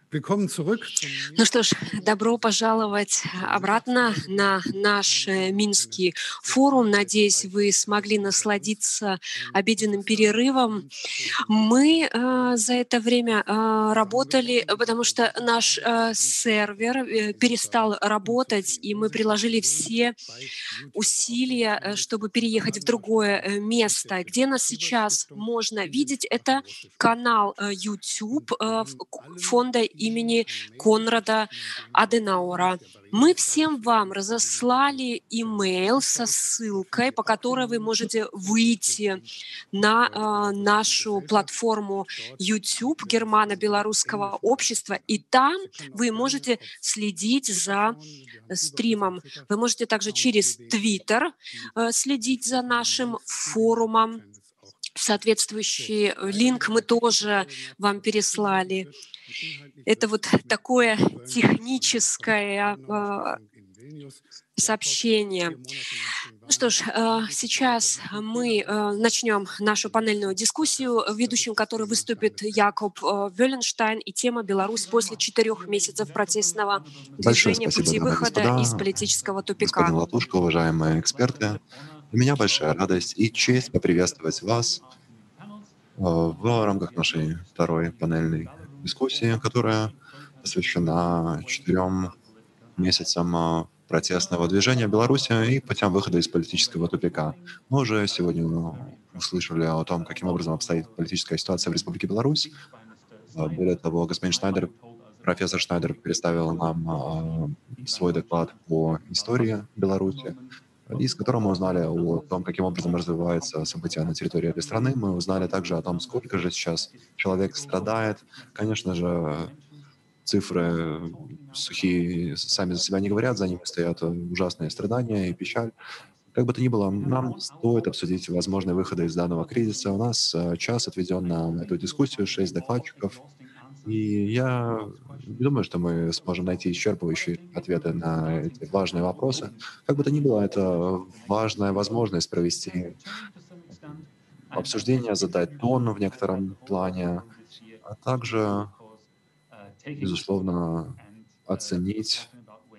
Ну что ж, добро пожаловать обратно на наш Минский форум. Надеюсь, вы смогли насладиться обеденным перерывом. Мы за это время работали, потому что наш сервер перестал работать, и мы приложили все усилия, чтобы переехать в другое место. Где нас сейчас можно видеть, это канал YouTube фонда имени Конрада Аденауэра. Мы всем вам разослали имейл со ссылкой, по которой вы можете выйти на нашу платформу YouTube Германо-Белорусского общества, и там вы можете следить за стримом. Вы можете также через Twitter следить за нашим форумом. Соответствующий линк мы тоже вам переслали. Это вот такое техническое сообщение. Ну что ж, сейчас мы начнем нашу панельную дискуссию, ведущим которой выступит Якоб Вёленштайн, и тема «Беларусь после 4 месяцев протестного Большое движения. спасибо, Пути дамы и выхода из господа, политического тупика». господин Латушко, уважаемые эксперты. Для меня большая радость и честь поприветствовать вас в рамках нашей второй панельной дискуссии, которая посвящена 4 месяцам протестного движения в Беларуси и путям выхода из политического тупика. Мы уже сегодня услышали о том, каким образом обстоит политическая ситуация в Республике Беларусь. Более того, господин Шнайдер, профессор Шнайдер представил нам свой доклад по истории Беларуси, из которого мы узнали о том, каким образом развиваются события на территории этой страны. Мы узнали также о том, сколько же сейчас человек страдает. Конечно же, цифры сухие сами за себя не говорят, за ними стоят ужасные страдания и печаль. Как бы то ни было, нам стоит обсудить возможные выходы из данного кризиса. У нас час отведен на эту дискуссию, 6 докладчиков. И я не думаю, что мы сможем найти исчерпывающие ответы на эти важные вопросы. Как бы то ни было, это важная возможность провести обсуждение, задать тон в некотором плане, а также, безусловно, оценить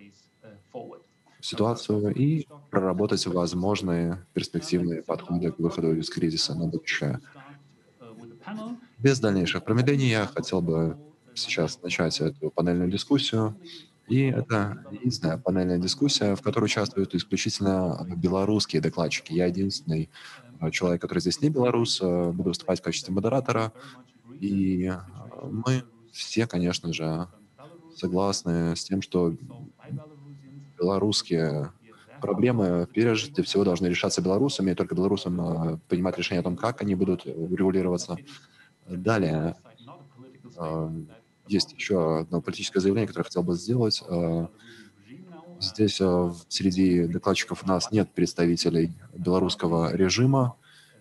ситуацию и проработать возможные перспективные подходы к выходу из кризиса на будущее. Без дальнейших промедлений я хотел бы сейчас начать эту панельную дискуссию. И это единственная панельная дискуссия, в которой участвуют исключительно белорусские докладчики. Я единственный человек, который здесь не белорус, буду выступать в качестве модератора. И мы все, конечно же, согласны с тем, что белорусские проблемы прежде всего должны решаться белорусами, и только белорусам принимать решение о том, как они будут регулироваться. Далее, есть еще одно политическое заявление, которое я хотел бы сделать. Здесь среди докладчиков у нас нет представителей белорусского режима,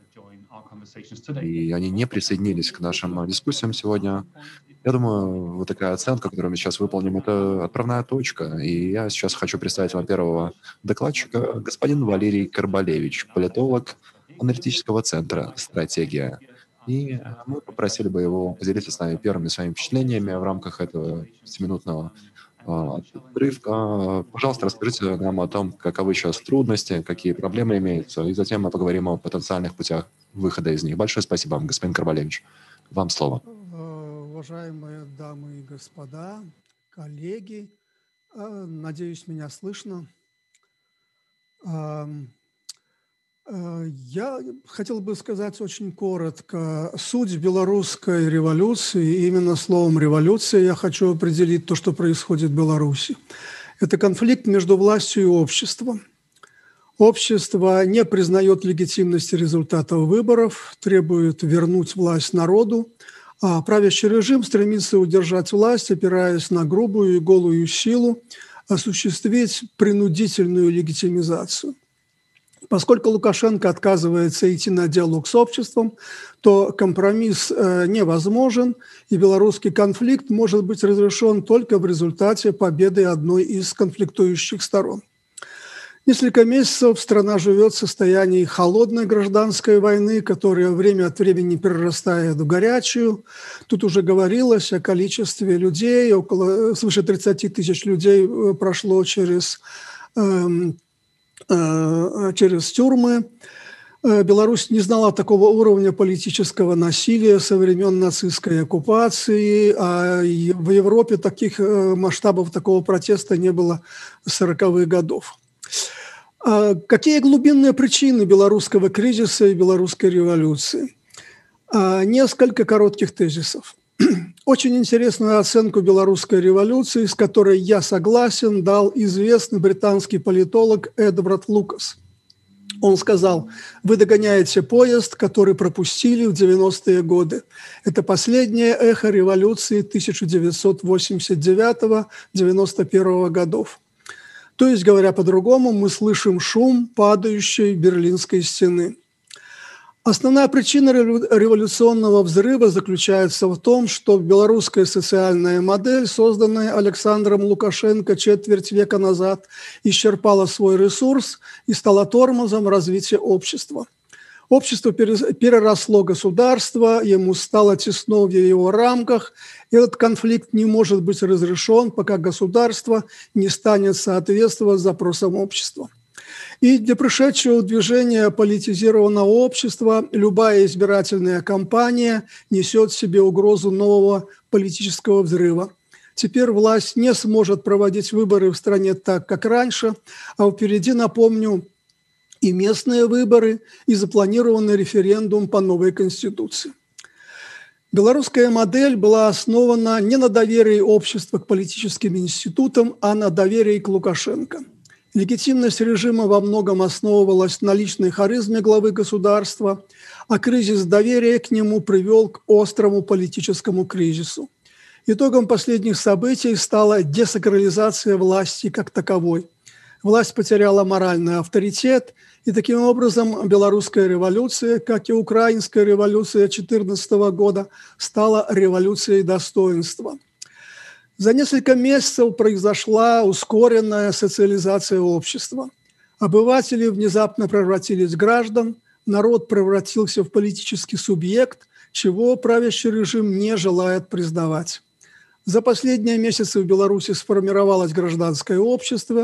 и они не присоединились к нашим дискуссиям сегодня. Я думаю, вот такая оценка, которую мы сейчас выполним, это отправная точка. И я сейчас хочу представить вам первого докладчика, господин Валерий Карбалевич, политолог аналитического центра «Стратегия». И мы попросили бы его поделиться с нами первыми своими впечатлениями в рамках этого 5-минутного отрывка. Пожалуйста, расскажите нам о том, каковы сейчас трудности, какие проблемы имеются, и затем мы поговорим о потенциальных путях выхода из них. Большое спасибо вам, господин Карбалевич. Вам слово. Уважаемые дамы и господа, коллеги, надеюсь, меня слышно. Я хотел бы сказать очень коротко. Суть белорусской революции, именно словом «революция» я хочу определить то, что происходит в Беларуси. Это конфликт между властью и обществом. Общество не признает легитимности результатов выборов, требует вернуть власть народу, а правящий режим стремится удержать власть, опираясь на грубую и голую силу, осуществить принудительную легитимизацию. Поскольку Лукашенко отказывается идти на диалог с обществом, то компромисс невозможен, и белорусский конфликт может быть разрешен только в результате победы одной из конфликтующих сторон. Несколько месяцев страна живет в состоянии холодной гражданской войны, которая время от времени перерастает в горячую. Тут уже говорилось о количестве людей, свыше 30 тысяч людей прошло через тюрьмы. Беларусь не знала такого уровня политического насилия со времен нацистской оккупации, а в Европе таких масштабов такого протеста не было с 40-х годов. Какие глубинные причины белорусского кризиса и белорусской революции? Несколько коротких тезисов. Очень интересную оценку белорусской революции, с которой я согласен, дал известный британский политолог Эдвард Лукас. Он сказал: вы догоняете поезд, который пропустили в 90-е годы. Это последнее эхо революции 1989-91 годов. То есть, говоря по-другому, мы слышим шум падающей Берлинской стены. Основная причина революционного взрыва заключается в том, что белорусская социальная модель, созданная Александром Лукашенко четверть века назад, исчерпала свой ресурс и стала тормозом развития общества. Общество переросло государство, ему стало тесно в его рамках. Этот конфликт не может быть разрешен, пока государство не станет соответствовать запросам общества. И для пришедшего движения политизированного общества любая избирательная кампания несет в себе угрозу нового политического взрыва. Теперь власть не сможет проводить выборы в стране так, как раньше, а впереди, напомню, и местные выборы, и запланированный референдум по новой Конституции. Белорусская модель была основана не на доверии общества к политическим институтам, а на доверии к Лукашенко. Легитимность режима во многом основывалась на личной харизме главы государства, а кризис доверия к нему привел к острому политическому кризису. Итогом последних событий стала десакрализация власти как таковой. Власть потеряла моральный авторитет, и таким образом белорусская революция, как и украинская революция 2014 года, стала революцией достоинства. За несколько месяцев произошла ускоренная социализация общества. Обыватели внезапно превратились в граждан, народ превратился в политический субъект, чего правящий режим не желает признавать. За последние месяцы в Беларуси сформировалось гражданское общество,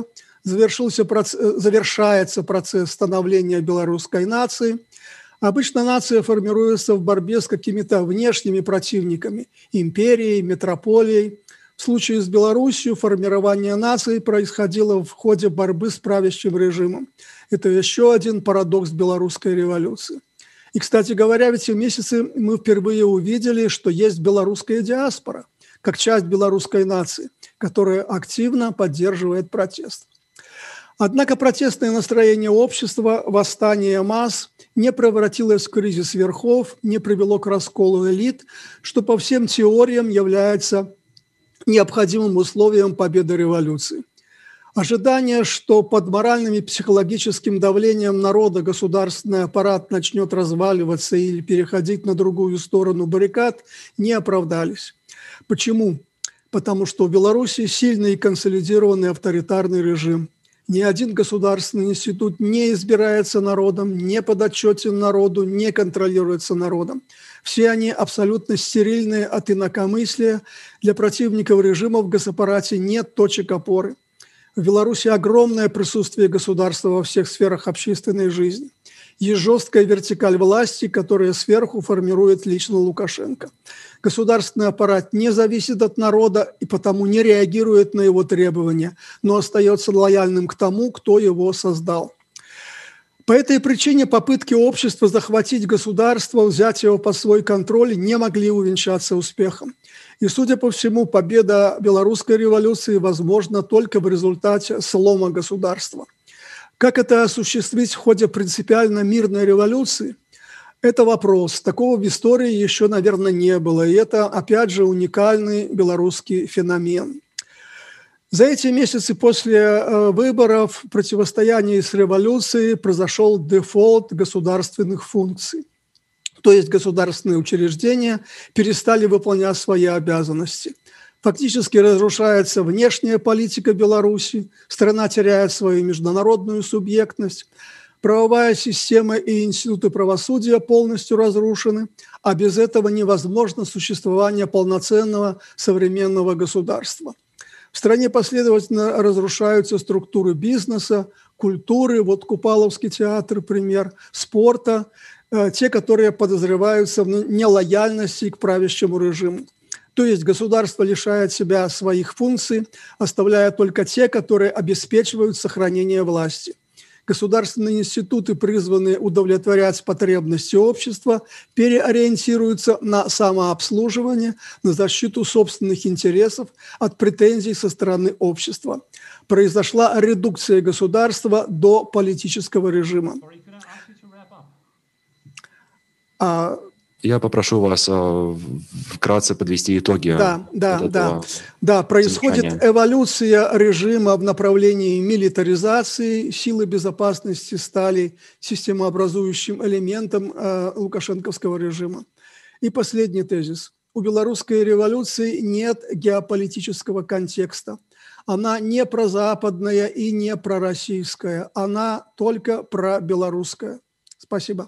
завершается процесс становления белорусской нации. Обычно нация формируется в борьбе с какими-то внешними противниками – империей, метрополией. В случае с Беларусью формирование нации происходило в ходе борьбы с правящим режимом. Это еще один парадокс белорусской революции. И, кстати говоря, в эти месяцы мы впервые увидели, что есть белорусская диаспора, как часть белорусской нации, которая активно поддерживает протест. Однако протестное настроение общества, восстание масс не превратилось в кризис верхов, не привело к расколу элит, что по всем теориям является необходимым условием победы революции. Ожидание, что под моральным и психологическим давлением народа государственный аппарат начнет разваливаться или переходить на другую сторону баррикад, не оправдались. Почему? Потому что в Беларуси сильный и консолидированный авторитарный режим. Ни один государственный институт не избирается народом, не подотчетен народу, не контролируется народом. Все они абсолютно стерильные от инакомыслия. Для противников режима в госаппарате нет точек опоры. В Беларуси огромное присутствие государства во всех сферах общественной жизни. Есть жесткая вертикаль власти, которая сверху формирует лично Лукашенко. Государственный аппарат не зависит от народа и потому не реагирует на его требования, но остается лояльным к тому, кто его создал. По этой причине попытки общества захватить государство, взять его под свой контроль не могли увенчаться успехом. И, судя по всему, победа белорусской революции возможна только в результате слома государства. Как это осуществить в ходе принципиально мирной революции? Это вопрос. Такого в истории еще, наверное, не было. И это, опять же, уникальный белорусский феномен. За эти месяцы после выборов в противостоянии с революцией произошел дефолт государственных функций. То есть государственные учреждения перестали выполнять свои обязанности. Фактически разрушается внешняя политика Беларуси, страна теряет свою международную субъектность, правовая система и институты правосудия полностью разрушены, а без этого невозможно существование полноценного современного государства. В стране последовательно разрушаются структуры бизнеса, культуры, вот Купаловский театр, пример, спорта, те, которые подозреваются в нелояльности к правящему режиму. То есть государство лишает себя своих функций, оставляя только те, которые обеспечивают сохранение власти. Государственные институты, призванные удовлетворять потребности общества, переориентируются на самообслуживание, на защиту собственных интересов от претензий со стороны общества. Произошла редукция государства до политического режима. Я попрошу вас вкратце подвести итоги Да, происходит эволюция режима в направлении милитаризации. Силы безопасности стали системообразующим элементом лукашенковского режима. И последний тезис. У белорусской революции нет геополитического контекста. Она не прозападная и не пророссийская. Она только пробелорусская. Спасибо.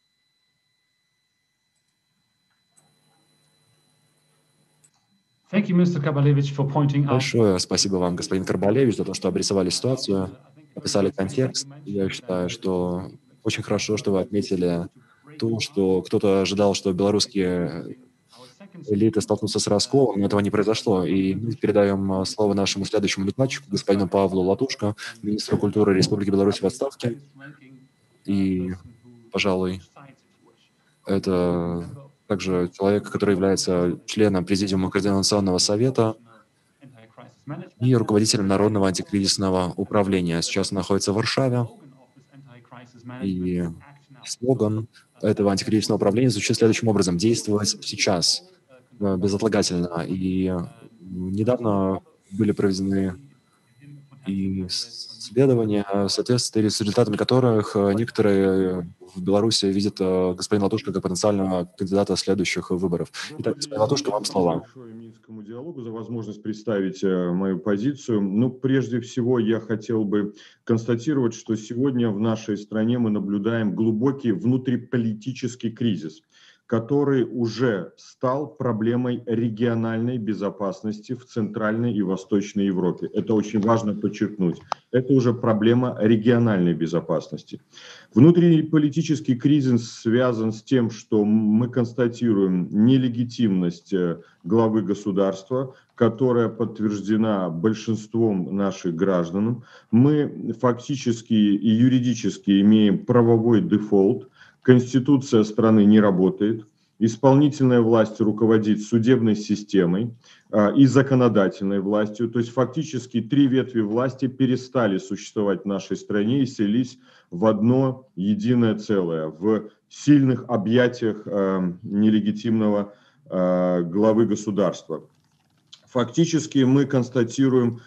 Большое спасибо вам, господин Карбалевич, за то, что обрисовали ситуацию, описали контекст. Я считаю, что очень хорошо, что вы отметили то, что кто-то ожидал, что белорусские элиты столкнутся с расколом, но этого не произошло. И мы передаем слово нашему следующему докладчику, господину Павлу Латушко, министру культуры Республики Беларусь в отставке. И, пожалуй, это также человек, который является членом Президиума Координационного совета и руководителем Народного антикризисного управления. Сейчас он находится в Варшаве. И слоган этого антикризисного управления звучит следующим образом: действовать сейчас, безотлагательно. И недавно были проведены исследования, в соответствии с результатами которых некоторые в Беларуси видят господина Латушко как потенциального кандидата следующих выборов. Итак, господин Латушко, вам слово. Большое Минскому диалогу за возможность представить мою позицию. Ну, прежде всего, я хотел бы констатировать, что сегодня в нашей стране мы наблюдаем глубокий внутриполитический кризис, который уже стал проблемой региональной безопасности в Центральной и Восточной Европе. Это очень важно подчеркнуть. Это уже проблема региональной безопасности. Внутриполитический кризис связан с тем, что мы констатируем нелегитимность главы государства, которая подтверждена большинством наших граждан. Мы фактически и юридически имеем правовой дефолт. Конституция страны не работает, исполнительная власть руководит судебной системой и законодательной властью. То есть фактически три ветви власти перестали существовать в нашей стране и слились в одно единое целое, в сильных объятиях нелегитимного главы государства. Фактически мы констатируем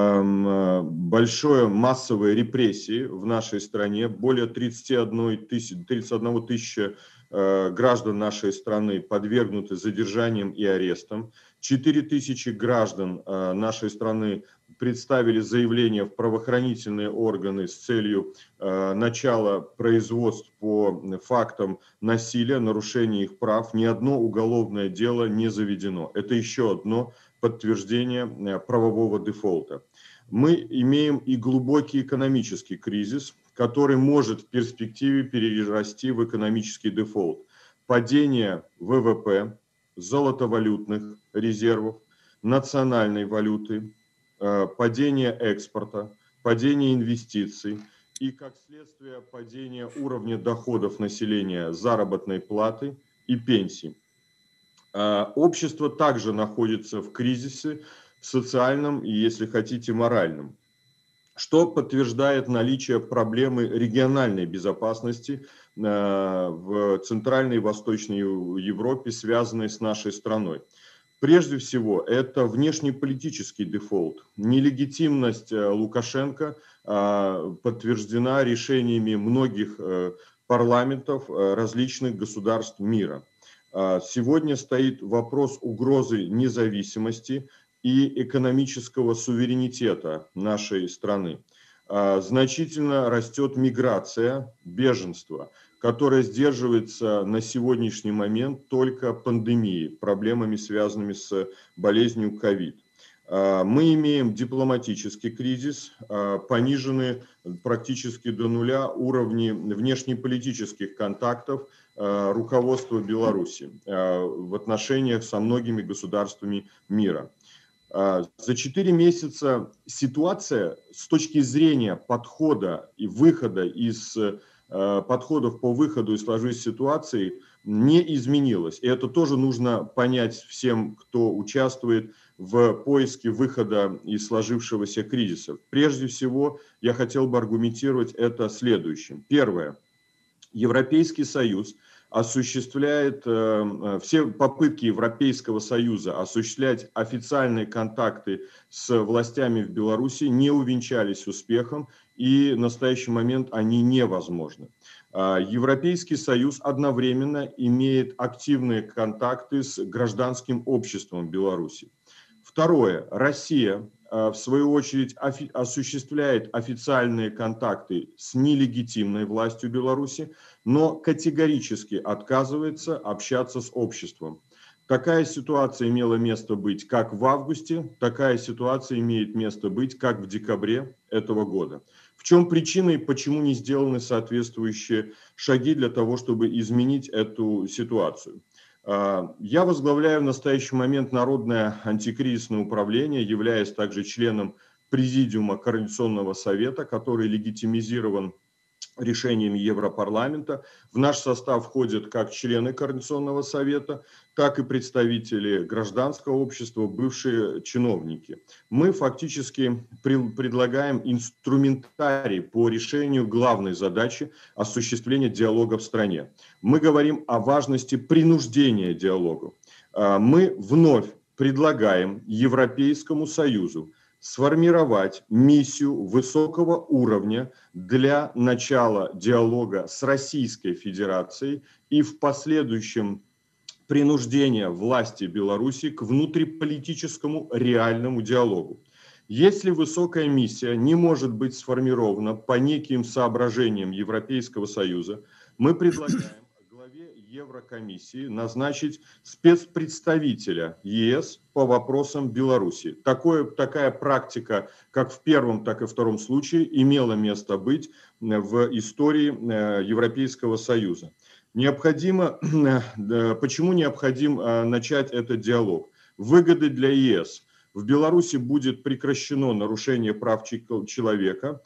большое массовые репрессии в нашей стране. Более 31 тысячи граждан нашей страны подвергнуты задержаниям и арестам. 4 тысячи граждан нашей страны представили заявление в правоохранительные органы с целью начала производств по фактам насилия, нарушения их прав. Ни одно уголовное дело не заведено. Это еще одно подтверждение правового дефолта. Мы имеем и глубокий экономический кризис, который может в перспективе перерасти в экономический дефолт. Падение ВВП, золотовалютных резервов, национальной валюты, падение экспорта, падение инвестиций и, как следствие, падение уровня доходов населения, заработной платы и пенсий. Общество также находится в кризисе социальном и, если хотите, моральном, что подтверждает наличие проблемы региональной безопасности в Центральной и Восточной Европе, связанной с нашей страной. Прежде всего, это внешнеполитический дефолт. Нелегитимность Лукашенко подтверждена решениями многих парламентов различных государств мира. Сегодня стоит вопрос угрозы независимости и экономического суверенитета нашей страны. Значительно растет миграция, беженство, которое сдерживается на сегодняшний момент только пандемией, проблемами, связанными с болезнью ковид. Мы имеем дипломатический кризис, понижены практически до нуля уровни внешнеполитических контактов руководства Беларуси в отношениях со многими государствами мира. За 4 месяца ситуация с точки зрения подхода и выхода из подходов по выходу из сложившейся ситуации не изменилась. И это тоже нужно понять всем, кто участвует в поиске выхода из сложившегося кризиса. Прежде всего, я хотел бы аргументировать это следующим. Первое. Европейский Союз осуществляет все попытки Европейского Союза осуществлять официальные контакты с властями в Беларуси не увенчались успехом, и в настоящий момент они невозможны. Европейский Союз одновременно имеет активные контакты с гражданским обществом Беларуси. Второе. Россия, в свою очередь, осуществляет официальные контакты с нелегитимной властью Беларуси, но категорически отказывается общаться с обществом. Такая ситуация имела место быть как в августе, такая ситуация имеет место быть как в декабре этого года. В чем причина и почему не сделаны соответствующие шаги для того, чтобы изменить эту ситуацию? Я возглавляю в настоящий момент Народное антикризисное управление, являясь также членом Президиума Координационного совета, который легитимизирован решением Европарламента. В наш состав входят как члены Координационного совета, так и представители гражданского общества, бывшие чиновники. Мы фактически предлагаем инструментарий по решению главной задачи осуществления диалога в стране. Мы говорим о важности принуждения диалогу. Мы вновь предлагаем Европейскому Союзу сформировать миссию высокого уровня для начала диалога с Российской Федерацией и в последующем принуждения власти Беларуси к внутриполитическому реальному диалогу. Если высокая миссия не может быть сформирована по неким соображениям Европейского Союза, мы предлагаем главе Еврокомиссии назначить спецпредставителя ЕС по вопросам Беларуси. Такая практика, как в первом, так и втором случае, имела место быть в истории Европейского Союза. Почему необходим начать этот диалог? Выгоды для ЕС. В Беларуси будет прекращено нарушение прав человека.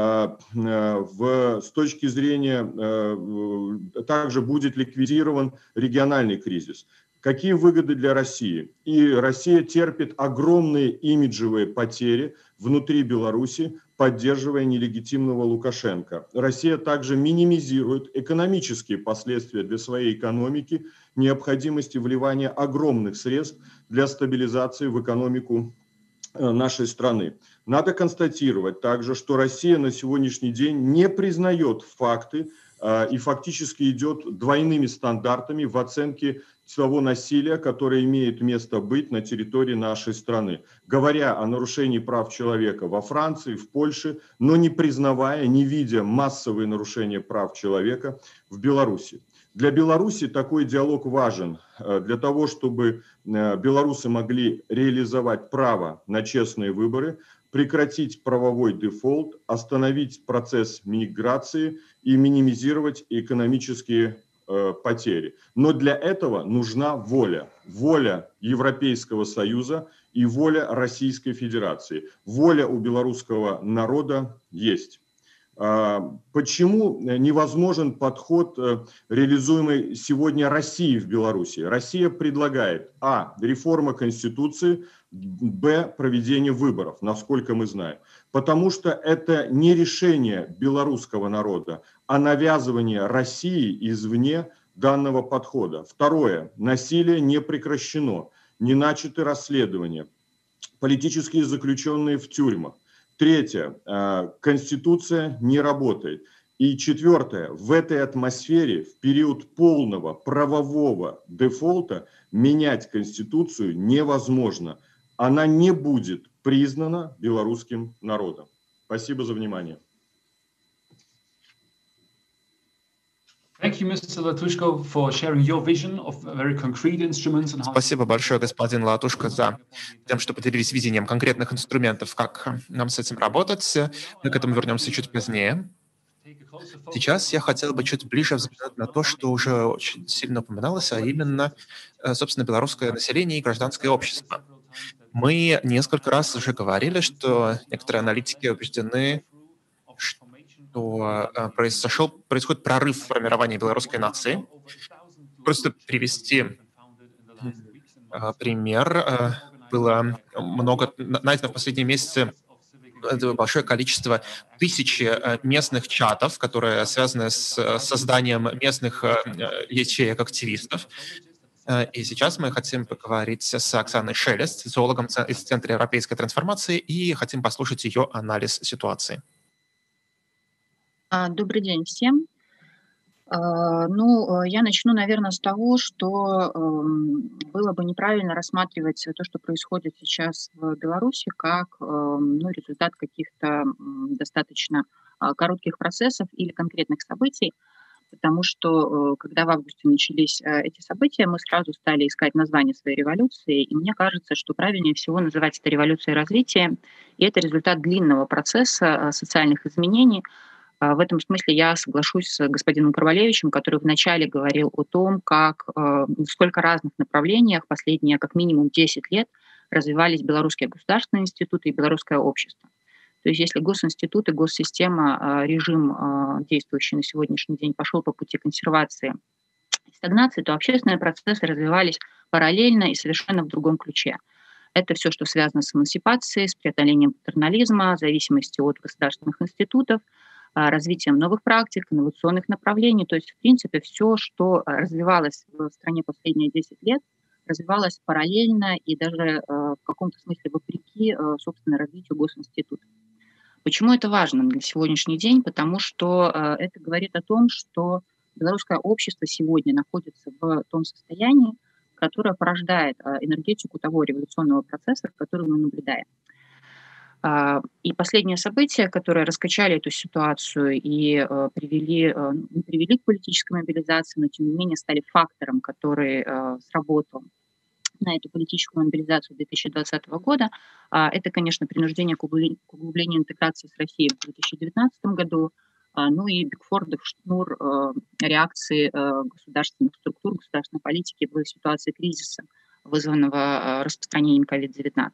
С точки зрения, также будет ликвидирован региональный кризис. Какие выгоды для России? И Россия терпит огромные имиджевые потери внутри Беларуси, поддерживая нелегитимного Лукашенко. Россия также минимизирует экономические последствия для своей экономики, необходимости вливания огромных средств для стабилизации в экономику нашей страны. Надо констатировать также, что Россия на сегодняшний день не признает факты и фактически идет двойными стандартами в оценке того насилия, которое имеет место быть на территории нашей страны, говоря о нарушении прав человека во Франции, в Польше, но не признавая, не видя массовые нарушения прав человека в Беларуси. Для Беларуси такой диалог важен для того, чтобы белорусы могли реализовать право на честные выборы, прекратить правовой дефолт, остановить процесс миграции и минимизировать экономические потери. Но для этого нужна воля. Воля Европейского Союза и воля Российской Федерации. Воля у белорусского народа есть. Почему невозможен подход, реализуемый сегодня Россией в Беларуси? Россия предлагает а. реформа Конституции, б. проведение выборов, насколько мы знаем. Потому что это не решение белорусского народа, а навязывание России извне данного подхода. Второе. Насилие не прекращено, не начаты расследования, политические заключенные в тюрьмах. Третье. Конституция не работает. И четвертое. В этой атмосфере в период полного правового дефолта менять Конституцию невозможно. она не будет признана белорусским народом. Спасибо за внимание. Спасибо большое, господин Латушко, за тем, что поделились видением конкретных инструментов, как нам с этим работать. Мы к этому вернемся чуть позднее. Сейчас я хотел бы чуть ближе взглянуть на то, что уже очень сильно упоминалось, а именно, собственно, белорусское население и гражданское общество. Мы несколько раз уже говорили, что некоторые аналитики убеждены, что происходит прорыв в формировании белорусской нации. Просто привести пример. Было много найдено в последние месяцы большое количество тысячи местных чатов, которые связаны с созданием местных ячеек активистов. И сейчас мы хотим поговорить с Оксаной Шелест, социологом из Центра европейской трансформации, и хотим послушать ее анализ ситуации. Добрый день всем. Я начну, наверное, с того, что было бы неправильно рассматривать то, что происходит сейчас в Беларуси, как результат каких-то достаточно коротких процессов или конкретных событий, потому что когда в августе начались эти события, мы сразу стали искать название своей революции, и мне кажется, что правильнее всего называть это революцией развития, и это результат длинного процесса социальных изменений. В этом смысле я соглашусь с господином Карвалевичем, который вначале говорил о том, как в сколько разных направлениях последние как минимум 10 лет развивались белорусские государственные институты и белорусское общество. То есть если госинституты, госсистема, режим, действующий на сегодняшний день, пошел по пути консервации и стагнации, то общественные процессы развивались параллельно и совершенно в другом ключе. Это все, что связано с эмансипацией, с преодолением патернализма, зависимости от государственных институтов, развитием новых практик, инновационных направлений. То есть, в принципе, все, что развивалось в стране последние 10 лет, развивалось параллельно и даже в каком-то смысле вопреки, собственно, развитию госинститута. Почему это важно на сегодняшний день? Потому что это говорит о том, что белорусское общество сегодня находится в том состоянии, которое порождает энергетику того революционного процесса, который мы наблюдаем. И последние события, которые раскачали эту ситуацию и не привели к политической мобилизации, но тем не менее стали фактором, который сработал на эту политическую мобилизацию 2020 года, это, конечно, принуждение к углублению интеграции с Россией в 2019 году, и Бигфордов шнур реакции государственных структур, государственной политики в ситуации кризиса, вызванного распространением COVID-19.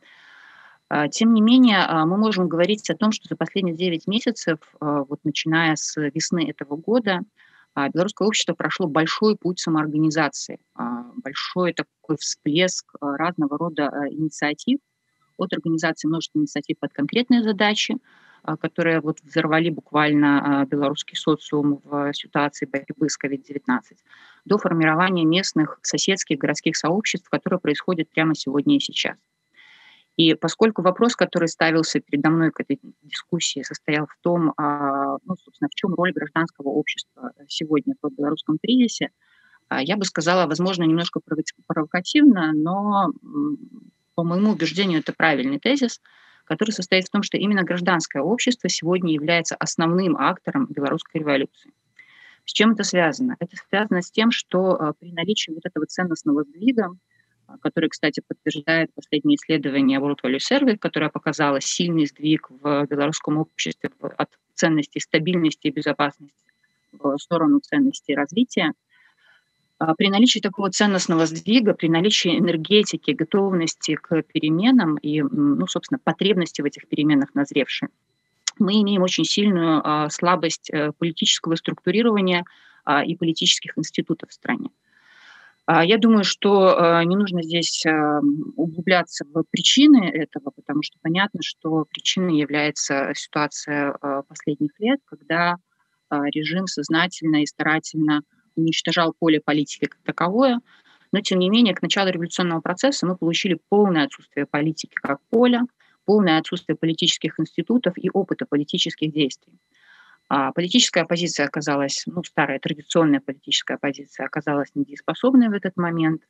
Тем не менее, мы можем говорить о том, что за последние 9 месяцев, начиная с весны этого года, белорусское общество прошло большой путь самоорганизации, большой такой всплеск разного рода инициатив, от организации множества инициатив под конкретные задачи, которые взорвали буквально белорусский социум в ситуации борьбы с COVID-19, до формирования местных соседских городских сообществ, которые происходят прямо сегодня и сейчас. И поскольку вопрос, который ставился передо мной к этой дискуссии, состоял в том, собственно, в чем роль гражданского общества сегодня в белорусском кризисе, я бы сказала, возможно, немножко провокативно, но, по моему убеждению, это правильный тезис, который состоит в том, что именно гражданское общество сегодня является основным актором белорусской революции. С чем это связано? Это связано с тем, что при наличии этого ценностного сдвига, который, кстати, подтверждает последнее исследование World Value Survey, которое показало сильный сдвиг в белорусском обществе от ценностей стабильности и безопасности в сторону ценностей развития. При наличии такого ценностного сдвига, при наличии энергетики, готовности к переменам и, собственно, потребности в этих переменах назревшие, мы имеем очень сильную слабость политического структурирования и политических институтов в стране. Я думаю, что не нужно здесь углубляться в причины этого, потому что понятно, что причиной является ситуация последних лет, когда режим сознательно и старательно уничтожал поле политики как таковое, но, тем не менее, к началу революционного процесса мы получили полное отсутствие политики как поля, полное отсутствие политических институтов и опыта политических действий. Политическая оппозиция оказалась, старая традиционная политическая оппозиция оказалась недееспособной в этот момент.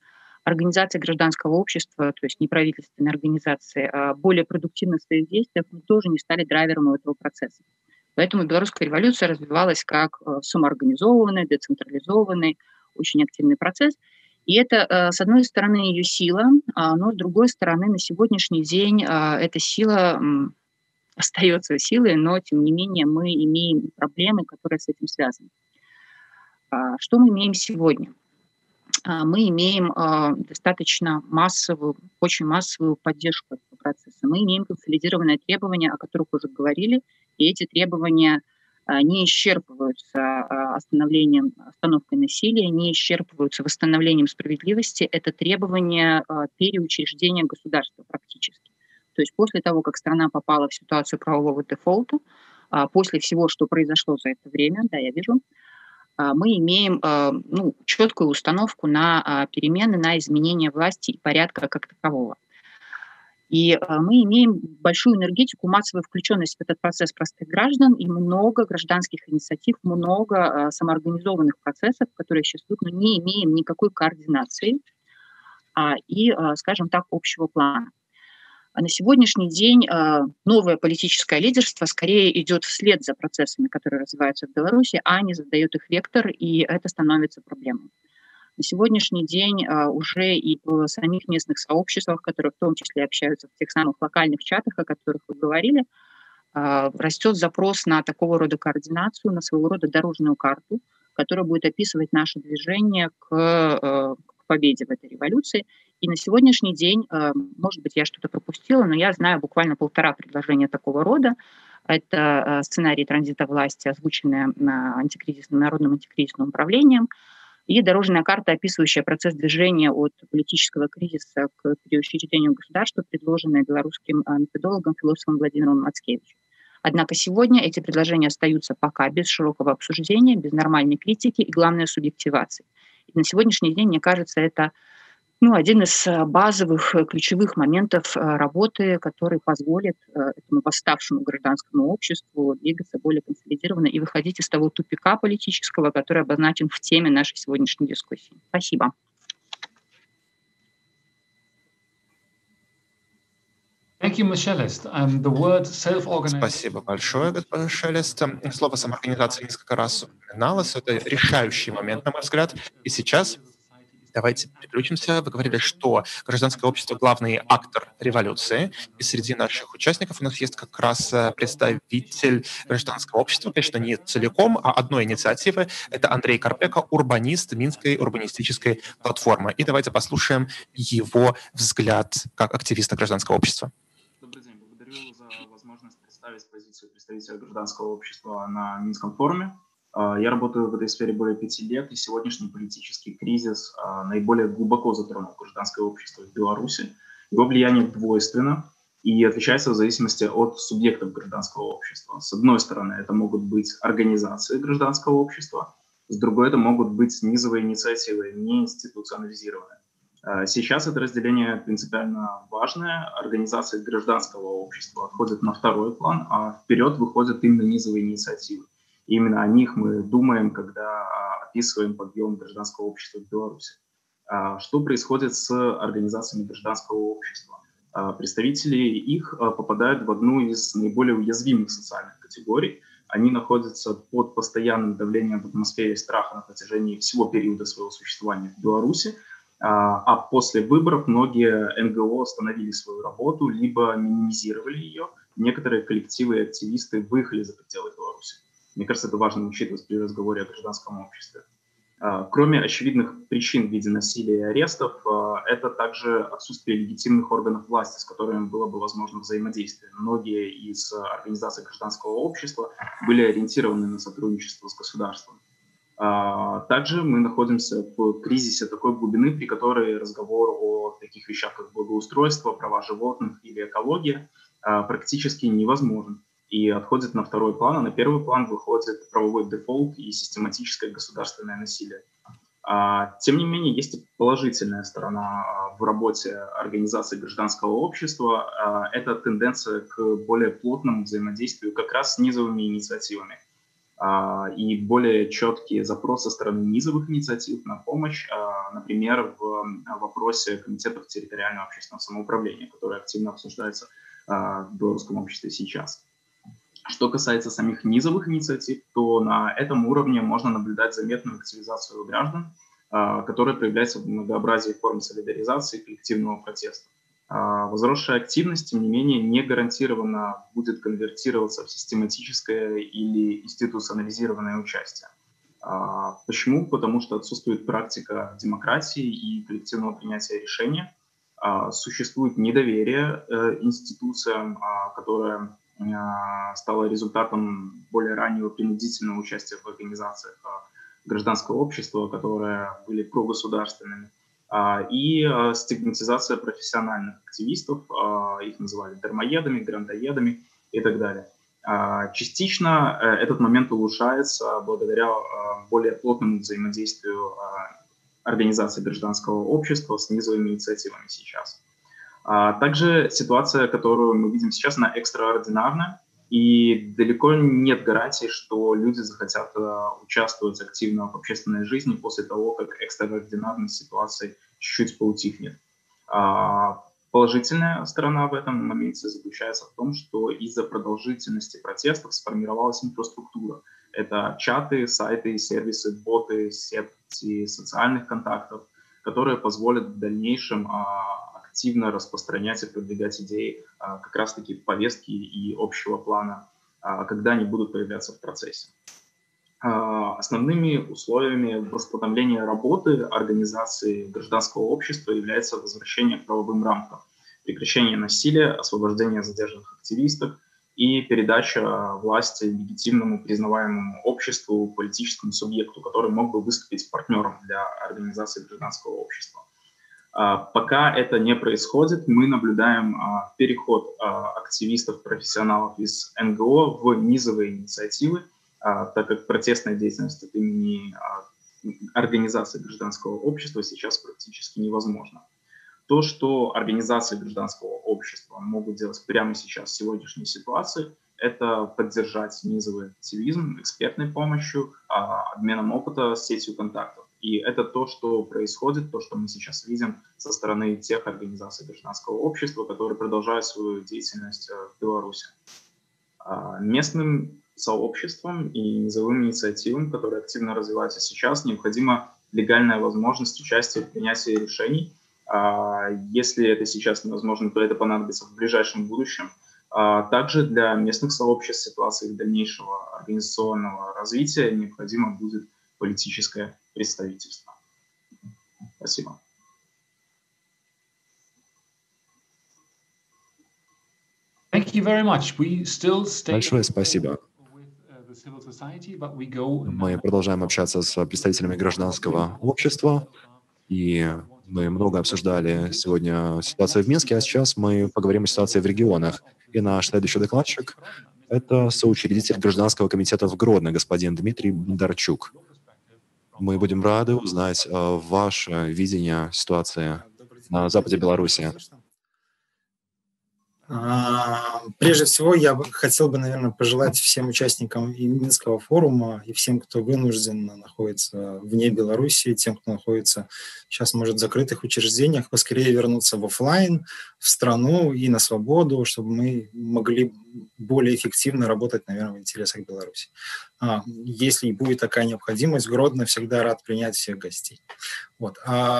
организации гражданского общества, то есть неправительственные организации, более продуктивны в своих действиях, мы тоже не стали драйвером этого процесса. Поэтому белорусская революция развивалась как самоорганизованный, децентрализованный, очень активный процесс. И это, с одной стороны, ее сила, но с другой стороны, на сегодняшний день эта сила остается силой, но, тем не менее, мы имеем проблемы, которые с этим связаны. Что мы имеем сегодня? Мы имеем достаточно массовую, очень массовую поддержку этого процесса. Мы имеем консолидированные требования, о которых уже говорили, и эти требования не исчерпываются остановкой насилия, не исчерпываются восстановлением справедливости. Это требования переучреждения государства практически. То есть после того, как страна попала в ситуацию правового дефолта, после всего, что произошло за это время, да, я вижу, мы имеем четкую установку на перемены, на изменение власти и порядка как такового. И мы имеем большую энергетику, массовую включенность в этот процесс простых граждан и много гражданских инициатив, много самоорганизованных процессов, которые существуют, но не имеем никакой координации и, скажем так, общего плана. На сегодняшний день новое политическое лидерство скорее идет вслед за процессами, которые развиваются в Беларуси, а не задает их вектор, и это становится проблемой. На сегодняшний день уже и в самих местных сообществах, которые в том числе общаются в тех самых локальных чатах, о которых вы говорили, растет запрос на такого рода координацию, на своего рода дорожную карту, которая будет описывать наше движение к победе в этой революции. И на сегодняшний день, может быть, я что-то пропустила, но я знаю буквально 1,5 предложения такого рода. Это сценарий транзита власти, озвученные Народным антикризисным управлением, и дорожная карта, описывающая процесс движения от политического кризиса к переучреждению государства, предложенная белорусским методологом, философом Владимиром Мацкевичем. Однако сегодня эти предложения остаются пока без широкого обсуждения, без нормальной критики и, главное, субъективации. И на сегодняшний день, мне кажется, это один из базовых, ключевых моментов работы, который позволит этому восставшему гражданскому обществу двигаться более консолидированно и выходить из того тупика политического, который обозначен в теме нашей сегодняшней дискуссии. Спасибо. Спасибо большое, господин Шелест. Слово самоорганизация несколько раз упоминалось. Это решающий момент, на мой взгляд. И сейчас давайте переключимся. Вы говорили, что гражданское общество — главный актор революции. И среди наших участников у нас есть как раз представитель гражданского общества, конечно, не целиком, а одной инициативы. Это Андрей Карпека, урбанист Минской урбанистической платформы. И давайте послушаем его взгляд как активиста гражданского общества. Добрый день. Благодарю за возможность представить позицию представителя гражданского общества на Минском форуме. Я работаю в этой сфере более 5 лет, и сегодняшний политический кризис наиболее глубоко затронул гражданское общество в Беларуси. Его влияние двойственно и отличается в зависимости от субъектов гражданского общества. С одной стороны, это могут быть организации гражданского общества, с другой, это могут быть низовые инициативы, не институционализированные. Сейчас это разделение принципиально важное. Организации гражданского общества отходят на второй план, а вперед выходят именно низовые инициативы. И именно о них мы думаем, когда описываем подъем гражданского общества в Беларуси. Что происходит с организациями гражданского общества? Представители их попадают в одну из наиболее уязвимых социальных категорий. Они находятся под постоянным давлением в атмосфере страха на протяжении всего периода своего существования в Беларуси. А после выборов многие НГО остановили свою работу, либо минимизировали ее. Некоторые коллективы и активисты выехали за пределы Беларуси. Мне кажется, это важно учитывать при разговоре о гражданском обществе. Кроме очевидных причин в виде насилия и арестов, это также отсутствие легитимных органов власти, с которыми было бы возможно взаимодействие. Многие из организаций гражданского общества были ориентированы на сотрудничество с государством. Также мы находимся в кризисе такой глубины, при которой разговор о таких вещах, как благоустройство, права животных или экология, практически невозможен и отходит на второй план, а на первый план выходит правовой дефолт и систематическое государственное насилие. Тем не менее, есть и положительная сторона в работе организаций гражданского общества. Это тенденция к более плотному взаимодействию как раз с низовыми инициативами. и более четкие запросы со стороны низовых инициатив на помощь, например, в вопросе комитетов территориального общественного самоуправления, который активно обсуждается в белорусском обществе сейчас. Что касается самих низовых инициатив, то на этом уровне можно наблюдать заметную активизацию граждан, которая проявляется в многообразии форм солидаризации и коллективного протеста. Возросшая активность, тем не менее, не гарантированно будет конвертироваться в систематическое или институционализированное участие. Почему? Потому что отсутствует практика демократии и коллективного принятия решения. Существует недоверие институциям, которое стало результатом более раннего принудительного участия в организациях гражданского общества, которые были прогосударственными, и стигматизация профессиональных активистов, их называли дармоедами, грантоедами и так далее. Частично этот момент улучшается благодаря более плотному взаимодействию организаций гражданского общества с низовыми инициативами сейчас. Также ситуация, которую мы видим сейчас, она экстраординарная, и далеко нет гарантии, что люди захотят участвовать активно в общественной жизни после того, как экстраординарность ситуации чуть-чуть поутихнет. Положительная сторона в этом моменте заключается в том, что из-за продолжительности протестов сформировалась инфраструктура. Это чаты, сайты, сервисы, боты, сети социальных контактов, которые позволят в дальнейшем активно распространять и продвигать идеи как раз-таки повестки и общего плана, когда они будут появляться в процессе. Основными условиями восстановления работы организации гражданского общества является возвращение к правовым рамкам, прекращение насилия, освобождение задержанных активистов и передача власти легитимному признаваемому обществу, политическому субъекту, который мог бы выступить партнером для организации гражданского общества. Пока это не происходит, мы наблюдаем переход активистов, профессионалов из НГО в низовые инициативы, так как протестная деятельность от имени организации гражданского общества сейчас практически невозможна. То, что организации гражданского общества могут делать прямо сейчас в сегодняшней ситуации, это поддержать низовый активизм экспертной помощью, обменом опыта, сетью контактов. И это то, что происходит, то, что мы сейчас видим со стороны тех организаций гражданского общества, которые продолжают свою деятельность в Беларуси. Местным сообществам и низовым инициативам, которые активно развиваются сейчас, необходима легальная возможность участия в принятии решений. Если это сейчас невозможно, то это понадобится в ближайшем будущем. Также для местных сообществ ситуации их дальнейшего организационного развития необходимо будет политическое представительство. Спасибо. Большое спасибо. Мы продолжаем общаться с представителями гражданского общества, и мы много обсуждали сегодня ситуацию в Минске, а сейчас мы поговорим о ситуации в регионах. И наш следующий докладчик — это соучредитель гражданского комитета в Гродно, господин Дмитрий Бондарчук. Мы будем рады узнать ваше видение ситуации на западе Беларуси. Прежде всего, я хотел бы, наверное, пожелать всем участникам и Минского форума, и всем, кто вынужден находиться вне Беларуси, тем, кто находится сейчас, может, в закрытых учреждениях, поскорее вернуться в офлайн, в страну и на свободу, чтобы мы могли более эффективно работать, наверное, в интересах Беларуси. Если будет такая необходимость, Гродно всегда рад принять всех гостей. Вот.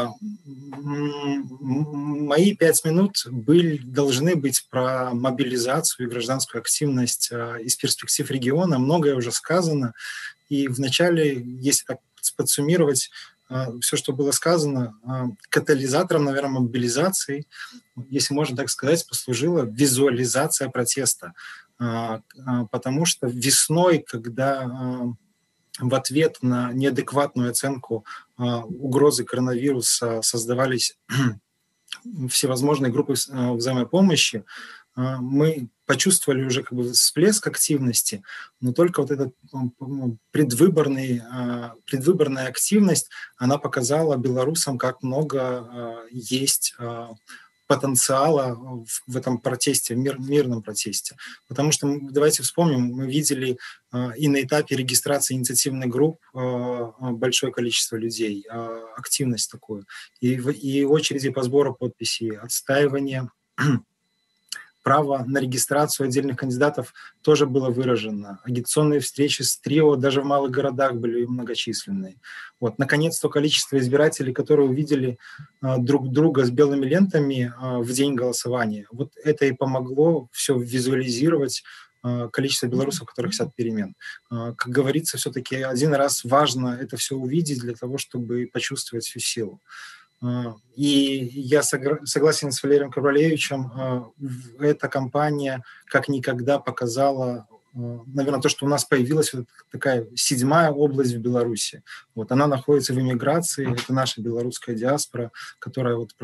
Мои 5 минут должны быть про мобилизацию и гражданскую активность из перспектив региона. Многое уже сказано. И вначале, если так подсуммировать все, что было сказано, катализатором, наверное, мобилизации, если можно так сказать, послужила визуализация протеста. Потому что весной, когда в ответ на неадекватную оценку угрозы коронавируса создавались всевозможные группы взаимопомощи, мы почувствовали уже как бы всплеск активности, но только вот эта предвыборная активность, она показала белорусам, как много есть потенциала в этом протесте, мирном протесте. Потому что, давайте вспомним, мы видели и на этапе регистрации инициативных групп большое количество людей, активность такую, и очереди по сбору подписей, отстаивание право на регистрацию отдельных кандидатов тоже было выражено. Агитационные встречи с трио даже в малых городах были многочисленные. Вот. Наконец, то количество избирателей, которые увидели друг друга с белыми лентами в день голосования, вот это и помогло все визуализировать, количество белорусов, которые хотят перемен. Как говорится, все-таки один раз важно это все увидеть для того, чтобы почувствовать всю силу. И я согласен с Валерием Карвалевичем, эта кампания как никогда показала, наверное, то, что у нас появилась вот такая 7-я область в Беларуси. Вот она находится в эмиграции, это наша белорусская диаспора, которая вот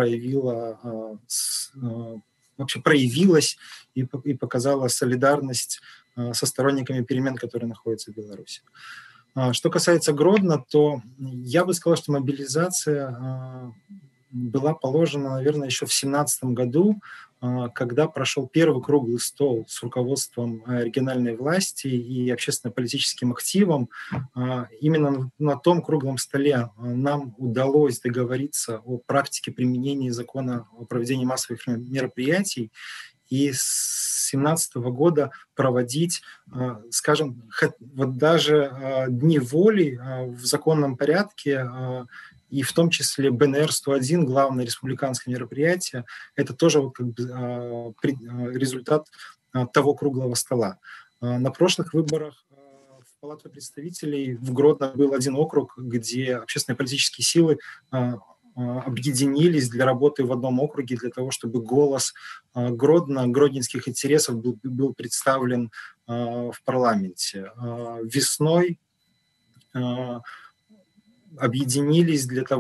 вообще проявилась и показала солидарность со сторонниками перемен, которые находятся в Беларуси. Что касается Гродно, то я бы сказал, что мобилизация была положена, наверное, еще в 2017 году, когда прошел первый круглый стол с руководством региональной власти и общественно-политическим активом. Именно на том круглом столе нам удалось договориться о практике применения закона о проведении массовых мероприятий и с 2017 года проводить, скажем, вот даже дни воли в законном порядке, и в том числе БНР-101, главное республиканское мероприятие, это тоже вот как бы результат того круглого стола. На прошлых выборах в Палату представителей в Гродно был один округ, где общественно-политические силы объединились для работы в одном округе, для того, чтобы голос Гродно, гродненских интересов был представлен в парламенте. Весной объединили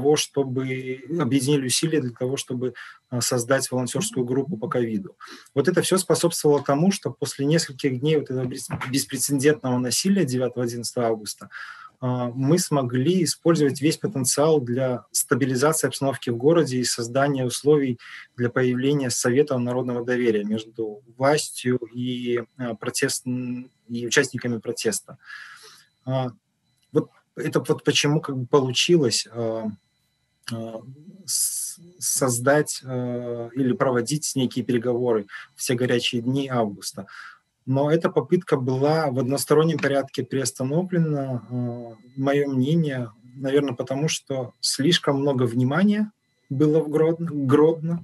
усилия для того, чтобы создать волонтерскую группу по ковиду. Вот это все способствовало тому, что после нескольких дней вот этого беспрецедентного насилия 9-11 августа мы смогли использовать весь потенциал для стабилизации обстановки в городе и создания условий для появления Совета народного доверия между властью и участниками протеста. Вот это вот почему как бы получилось создать или проводить некие переговоры в все горячие дни августа. Но эта попытка была в одностороннем порядке приостановлена, мое мнение, наверное, потому что слишком много внимания было в Гродно,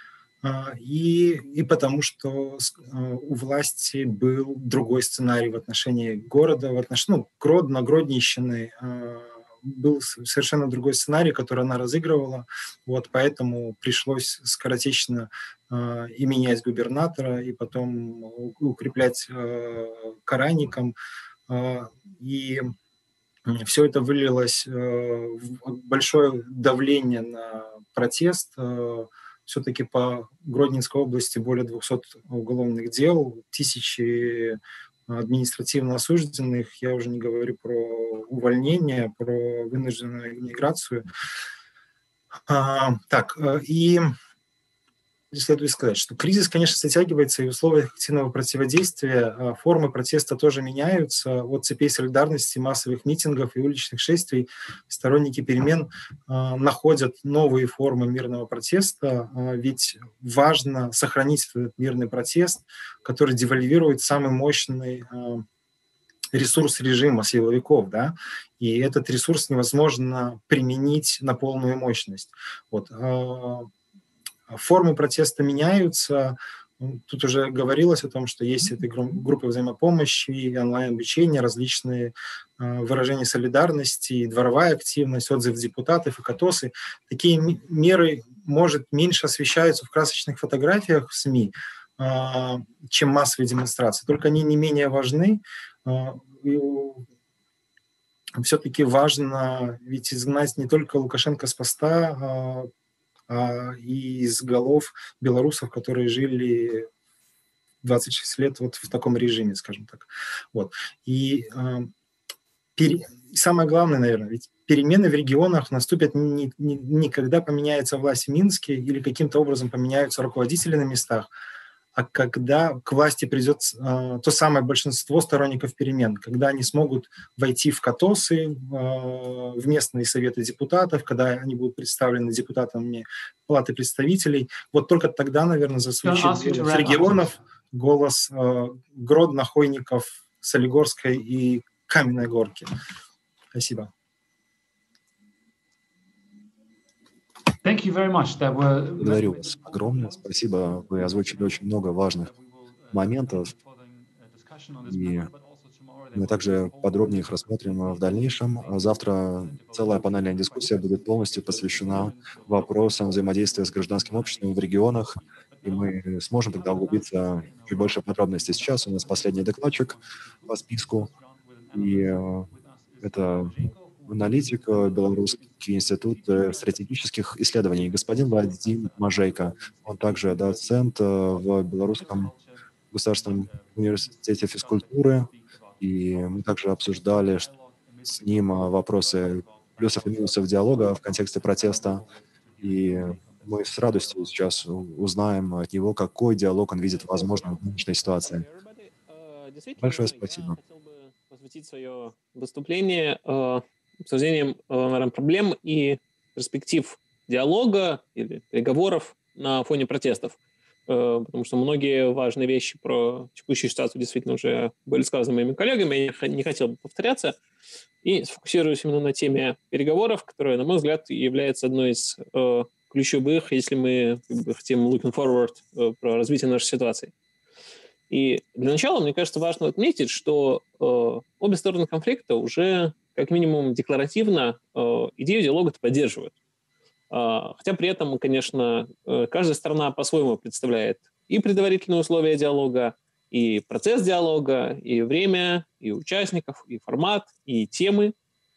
и потому что у власти был другой сценарий в отношении города, в отношении Гродно, Гродненщины, был совершенно другой сценарий, который она разыгрывала, вот, поэтому пришлось скоротечно и менять губернатора, и потом укреплять Карайником, и все это вылилось в большое давление на протест. Все-таки по Гродненской области более 200 уголовных дел, тысячи административно осужденных, я уже не говорю про увольнение, про вынужденную миграцию. И следует сказать, что кризис, конечно, затягивается, и в условиях активного противодействия формы протеста тоже меняются. От цепей солидарности, массовых митингов и уличных шествий сторонники перемен находят новые формы мирного протеста, ведь важно сохранить этот мирный протест, который девальвирует самый мощный ресурс режима силовиков, да, и этот ресурс невозможно применить на полную мощность. Вот. Формы протеста меняются. Тут уже говорилось о том, что есть эти группы взаимопомощи, онлайн-обучение, различные выражения солидарности, дворовая активность, отзыв депутатов и КАТОСы. Такие меры, может, меньше освещаются в красочных фотографиях в СМИ, чем массовые демонстрации. Только они не менее важны. Все-таки важно ведь изгнать не только Лукашенко с поста, и из голов белорусов, которые жили 26 лет вот в таком режиме, скажем так. Вот. И самое главное, наверное, ведь перемены в регионах наступят не когда поменяется власть в Минске или каким-то образом поменяются руководители на местах, а когда к власти придет то самое большинство сторонников перемен, когда они смогут войти в КАТОСы, в местные советы депутатов, когда они будут представлены депутатами Палаты представителей. Вот только тогда, наверное, зазвучит голос регионов, голос Гродно, Хойников, Солигорской и Каменной Горки. Спасибо. Благодарю вас огромное. Спасибо. Вы озвучили очень много важных моментов. И мы также подробнее их рассмотрим в дальнейшем. Завтра целая панельная дискуссия будет полностью посвящена вопросам взаимодействия с гражданским обществом в регионах. И мы сможем тогда углубиться в чуть больше подробностей. Сейчас у нас последний докладчик по списку. И это аналитик Белорусский институт стратегических исследований. Господин Вадим Мажейко. Он также доцент в Белорусском государственном университете физкультуры. И мы также обсуждали с ним вопросы плюсов и минусов диалога в контексте протеста. И мы с радостью сейчас узнаем от него, какой диалог он видит возможным в нынешней ситуации. Большое спасибо. Я хотел бы посвятить свое выступление обсуждением, наверное, проблем и перспектив диалога или переговоров на фоне протестов. Потому что многие важные вещи про текущую ситуацию действительно уже были сказаны моими коллегами, я не хотел бы повторяться, и сфокусируюсь именно на теме переговоров, которая, на мой взгляд, является одной из ключевых, если мы хотим looking forward про развитие нашей ситуации. И для начала, мне кажется, важно отметить, что обе стороны конфликта уже как минимум декларативно идею диалога поддерживают. Хотя при этом, конечно, каждая сторона по-своему представляет и предварительные условия диалога, и процесс диалога, и время, и участников, и формат, и темы.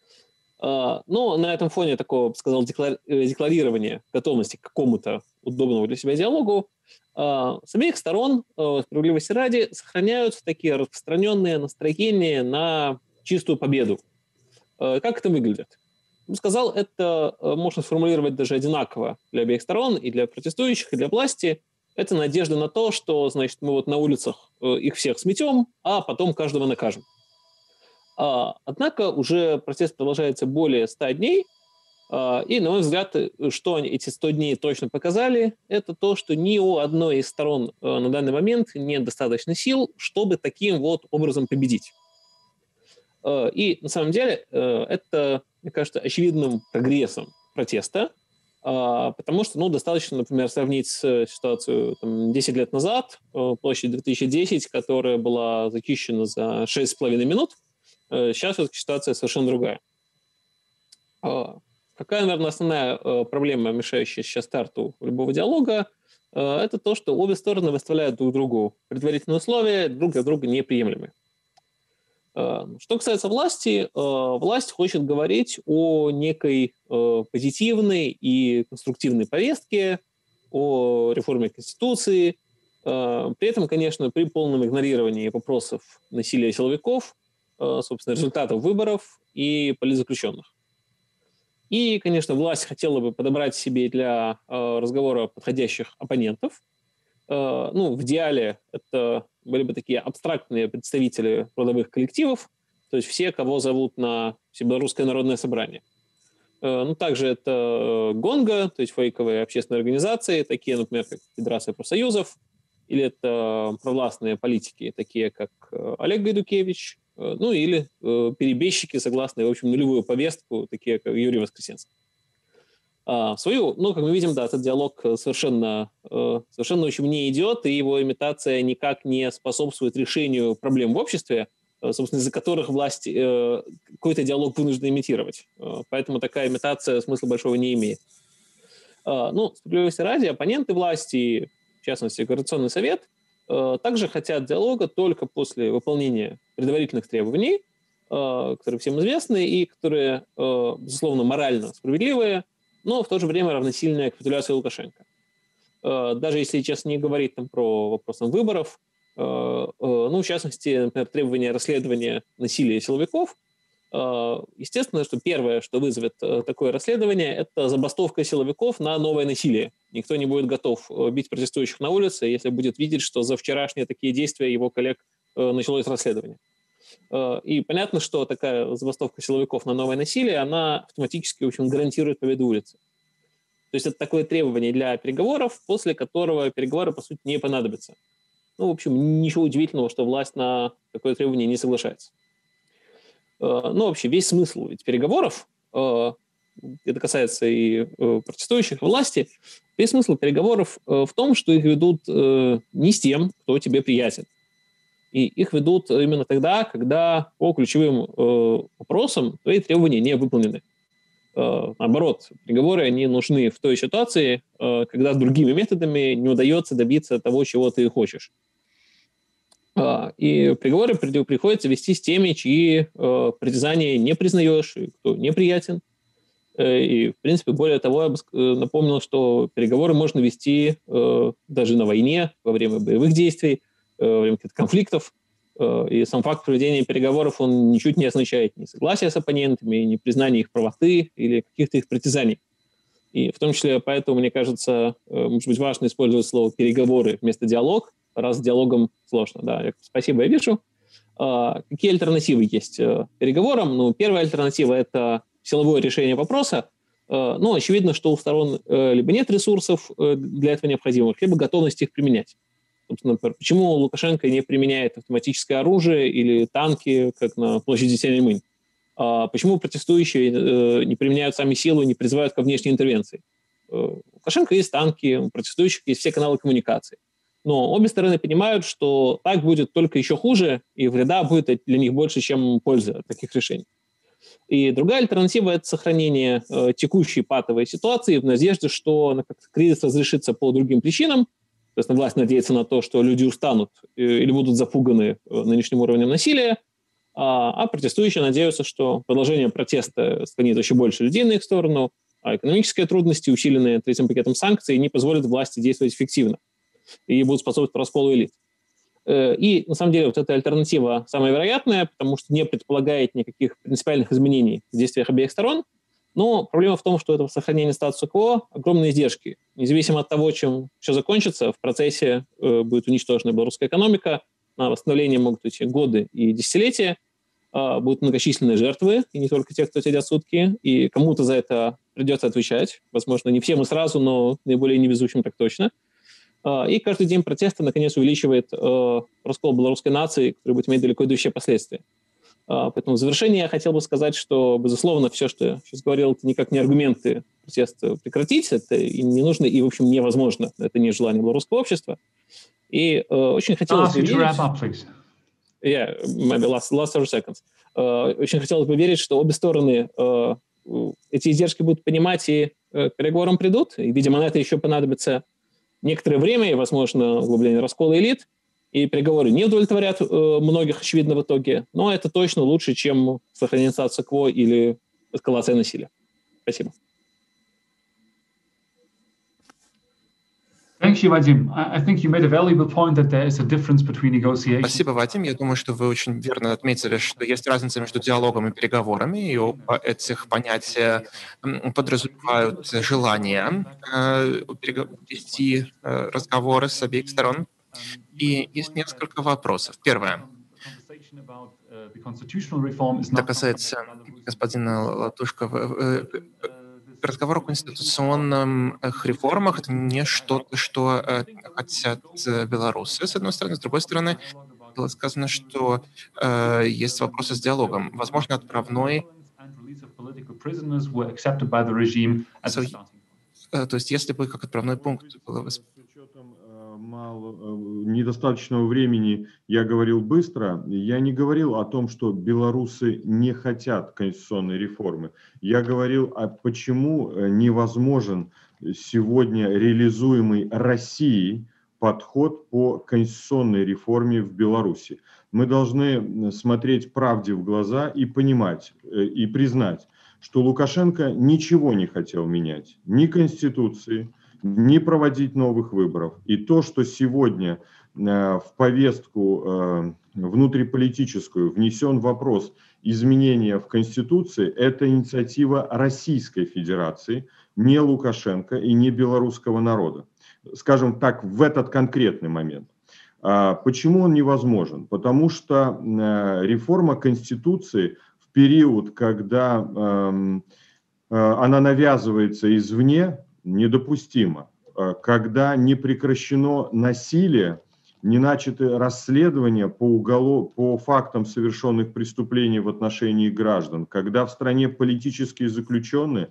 Но на этом фоне такого, я бы сказал, декларирования готовности к какому-то удобному для себя диалогу с обеих сторон, справедливости ради, сохраняются такие распространенные настроения на чистую победу. Как это выглядит? Я бы сказал, это можно сформулировать даже одинаково для обеих сторон, и для протестующих, и для власти. Это надежда на то, что, значит, мы вот на улицах их всех сметем, а потом каждого накажем. Однако уже протест продолжается более 100 дней, и, на мой взгляд, что эти 100 дней точно показали, это то, что ни у одной из сторон на данный момент нет достаточно сил, чтобы таким вот образом победить. И, на самом деле, это, мне кажется, очевидным прогрессом протеста, потому что, достаточно, например, сравнить с ситуацией 10 лет назад, площадь 2010, которая была зачищена за 6,5 минут, сейчас ситуация совершенно другая. Какая, наверное, основная проблема, мешающая сейчас старту любого диалога, это то, что обе стороны выставляют друг другу предварительные условия, друг для друга неприемлемые. Что касается власти, власть хочет говорить о некой позитивной и конструктивной повестке, о реформе Конституции, при этом, конечно, при полном игнорировании вопросов насилия силовиков, собственно, результатов выборов и политзаключенных. И, конечно, власть хотела бы подобрать себе для разговора подходящих оппонентов. В идеале это были бы такие абстрактные представители трудовых коллективов, то есть все, кого зовут на Всебелорусское народное собрание. Также это ГОНГО, то есть фейковые общественные организации, такие, например, как Федерация профсоюзов, или это провластные политики, такие как Олег Гайдукевич, или перебежчики, согласно, в общем, нулевую повестку, такие как Юрий Воскресенский. Как мы видим, да, этот диалог совершенно очень не идет, и его имитация никак не способствует решению проблем в обществе, собственно, из-за которых власть какой-то диалог вынуждена имитировать. Поэтому такая имитация смысла большого не имеет. Справедливости ради, оппоненты власти, в частности, Координационный совет, также хотят диалога только после выполнения предварительных требований, которые всем известны и которые, безусловно, морально справедливые, но в то же время равносильная капитуляции Лукашенко. Даже если сейчас не говорить про вопрос выборов, в частности, например, требования расследования насилия силовиков, Естественно, что первое, что вызовет такое расследование, это забастовка силовиков на новое насилие. Никто не будет готов бить протестующих на улице, если будет видеть, что за вчерашние такие действия его коллег началось расследование. И понятно, что такая забастовка силовиков на новое насилие, она автоматически, в общем, гарантирует победу улицы. То есть это такое требование для переговоров, после которого переговоры, по сути, не понадобятся. Ну, в общем, ничего удивительного, что власть на такое требование не соглашается. Ну, вообще, весь смысл ведь переговоров, это касается и протестующих, и власти, весь смысл переговоров в том, что их ведут не с тем, кто тебе приятен. И их ведут именно тогда, когда по ключевым вопросам твои требования не выполнены. Наоборот, переговоры, они нужны в той ситуации, когда другими методами не удается добиться того, чего ты хочешь. И переговоры приходится вести с теми, чьи притязания не признаешь, и кто неприятен. И, в принципе, более того, я бы напомнил, что переговоры можно вести даже на войне, во время боевых действий, во время каких-то конфликтов. И сам факт проведения переговоров, он ничуть не означает ни согласия с оппонентами, ни признания их правоты или каких-то их притязаний. И в том числе поэтому, мне кажется, может быть, важно использовать слово «переговоры» вместо «диалог», раз с диалогом сложно. Да, спасибо, я вижу. Какие альтернативы есть переговорам? Ну, первая альтернатива – это силовое решение вопроса. Но очевидно, что у сторон либо нет ресурсов для этого необходимых, либо готовности их применять. Собственно, почему Лукашенко не применяет автоматическое оружие или танки, как на площади Тяньаньмэнь? Почему протестующие не применяют сами силу и не призывают ко внешней интервенции? У Лукашенко есть танки, у протестующих есть все каналы коммуникации. Но обе стороны понимают, что так будет только еще хуже, и вреда будет для них больше, чем пользы от таких решений. И другая альтернатива – это сохранение текущей патовой ситуации в надежде, что кризис разрешится по другим причинам. То есть власть надеется на то, что люди устанут или будут запуганы нынешним уровнем насилия, а протестующие надеются, что продолжение протеста склонит еще больше людей на их сторону, а экономические трудности, усиленные третьим пакетом санкций, не позволят власти действовать эффективно и будут способствовать расколу элит. И, на самом деле, вот эта альтернатива самая вероятная, потому что не предполагает никаких принципиальных изменений в действиях обеих сторон. Но проблема в том, что это сохранение статуса-кво огромные издержки. Независимо от того, чем все закончится, в процессе будет уничтожена белорусская экономика, на восстановление могут идти годы и десятилетия, будут многочисленные жертвы, и не только те, кто сидят сутки, и кому-то за это придется отвечать. Возможно, не всем и сразу, но наиболее невезучим так точно. И каждый день протеста, наконец, увеличивает раскол белорусской нации, который будет иметь далеко идущие последствия. Поэтому в завершение я хотел бы сказать, что, безусловно, все, что я сейчас говорил, это никак не аргументы протеста прекратить, это и не нужно, и, в общем, невозможно. Это не желание белорусского общества. И очень хотелось бы верить... Yeah, maybe last 30 seconds. Очень хотелось бы верить, что обе стороны эти издержки будут понимать и к переговорам придут. И, видимо, на это еще понадобится некоторое время и, возможно, углубление раскола элит. И переговоры не удовлетворят многих, очевидно, в итоге. Но это точно лучше, чем сохранение статуса-кво или эскалация насилия. Спасибо. Спасибо, Вадим. Я думаю, что вы очень верно отметили, что есть разница между диалогом и переговорами, и оба этих понятия подразумевают желание вести разговоры с обеих сторон. И есть несколько вопросов. Первое. Это касается господина Латушко. Разговор о конституционных реформах – это не что-то, что хотят белорусы, с одной стороны. С другой стороны, было сказано, что есть вопросы с диалогом. Возможно, отправной... То есть, если бы как отправной пункт было недостаточного времени я говорил быстро. Я не говорил о том, что белорусы не хотят конституционной реформы. Я говорил, почему невозможен сегодня реализуемый Россией подход по конституционной реформе в Беларуси. Мы должны смотреть правде в глаза и понимать, и признать, что Лукашенко ничего не хотел менять. Ни Конституции, не проводить новых выборов. И то, что сегодня в повестку внутриполитическую внесен вопрос изменения в Конституции, это инициатива Российской Федерации, не Лукашенко и не белорусского народа. Скажем так, в этот конкретный момент. Почему он невозможен? Потому что реформа Конституции в период, когда она навязывается извне, недопустима. Когда не прекращено насилие, не начаты расследования по фактам совершенных преступлений в отношении граждан, когда в стране политические заключенные,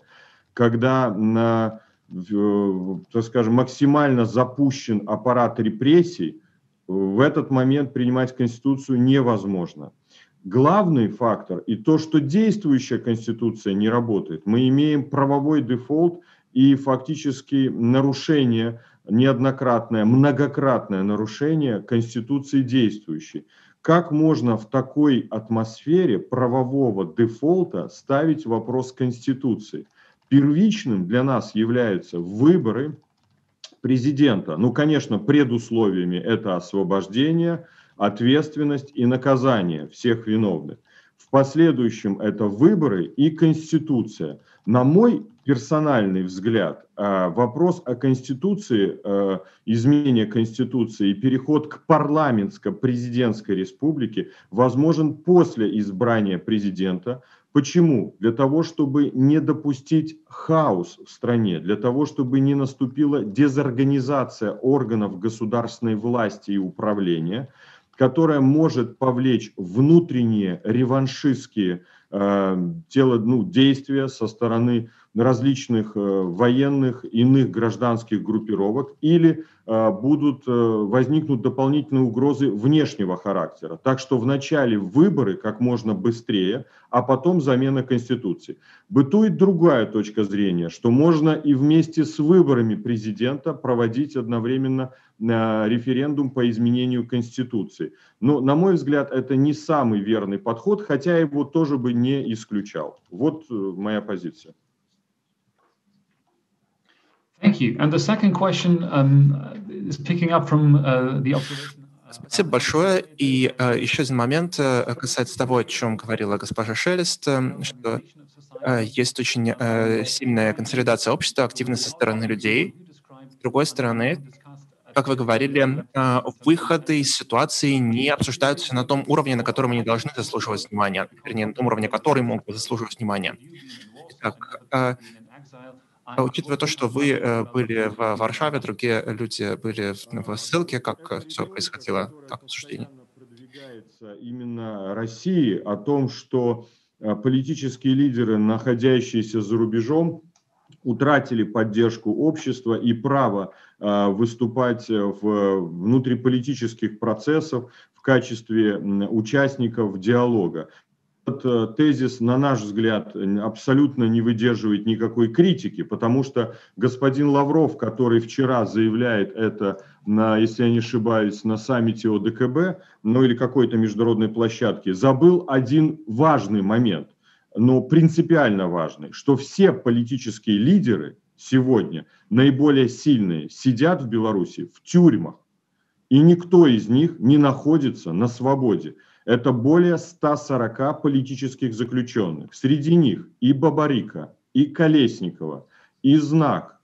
когда так скажем, максимально запущен аппарат репрессий, в этот момент принимать Конституцию невозможно. Главный фактор и то, что действующая Конституция не работает, мы имеем правовой дефолт и фактически нарушение, неоднократное, многократное нарушение Конституции действующей. Как можно в такой атмосфере правового дефолта ставить вопрос Конституции? Первичным для нас являются выборы президента. Ну, конечно, предусловиями это освобождение, ответственность и наказание всех виновных. В последующем это выборы и Конституция. На мой персональный взгляд, вопрос о Конституции, изменение Конституции и переход к парламентско-президентской республике возможен после избрания президента. Почему? Для того, чтобы не допустить хаос в стране, для того, чтобы не наступила дезорганизация органов государственной власти и управления, которая может повлечь внутренние реваншистские действия со стороны различных военных, иных гражданских группировок, или возникнут дополнительные угрозы внешнего характера. Так что вначале выборы как можно быстрее, а потом замена Конституции. Бытует другая точка зрения, что можно и вместе с выборами президента проводить одновременно референдум по изменению Конституции. Но, на мой взгляд, это не самый верный подход, хотя его тоже бы не исключал. Вот моя позиция. Thank you. And the second question is picking up from the observation. Спасибо большое. И еще один момент касается того, о чем говорила госпожа Шелест, что есть очень сильная консолидация общества, активность со стороны людей. С другой стороны, как вы говорили, выходы из ситуации не обсуждаются на том уровне, на котором они должны заслуживать внимания, вернее, на том уровне, который могут заслуживать внимания. Итак, учитывая то, что вы были в Варшаве, другие люди были в ссылке, как все происходило, как обсуждение? Продвигается именно России о том, что политические лидеры, находящиеся за рубежом, утратили поддержку общества и право выступать в внутриполитических процессах в качестве участников диалога. Этот тезис, на наш взгляд, абсолютно не выдерживает никакой критики, потому что господин Лавров, который вчера заявляет это, если я не ошибаюсь, на саммите ОДКБ, или какой-то международной площадке, забыл один важный момент, но принципиально важный, что все политические лидеры сегодня, наиболее сильные, сидят в Беларуси в тюрьмах, и никто из них не находится на свободе. Это более 140 политических заключенных. Среди них и Бабарика, и Колесникова, и Знак,